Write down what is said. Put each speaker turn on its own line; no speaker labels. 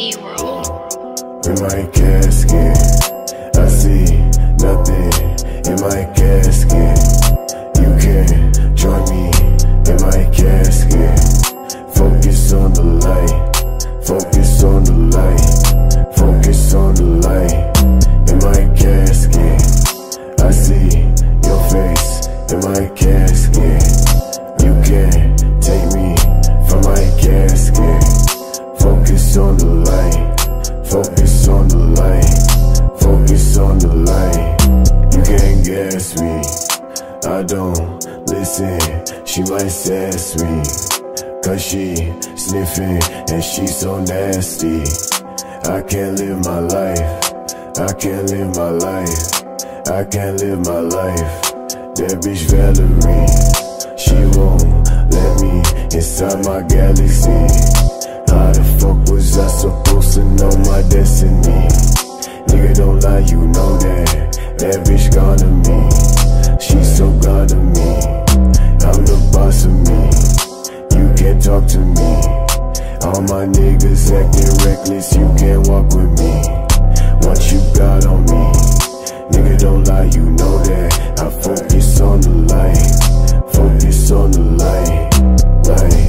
B-roll.
In my casket, I see nothing in my casket. You can't join me in my casket. Focus on the light, focus on the light, focus on the light. In my casket, I see your face in my casket. You can't take me from my casket. Focus on the light, focus on the light, focus on the light. You can't gas me, I don't listen. She might sass me, cause she sniffing and she so nasty. I can't live my life, I can't live my life, I can't live my life. That bitch Valerie, she won't let me inside my galaxy. How the fuck was I supposed to know my destiny? Nigga, don't lie, you know that. That bitch gone to me, she so gone to me. I'm the boss of me, you can't talk to me. All my niggas acting reckless, you can't walk with me. What you got on me? Nigga, don't lie, you know that. I focus on the light, focus on the light, light.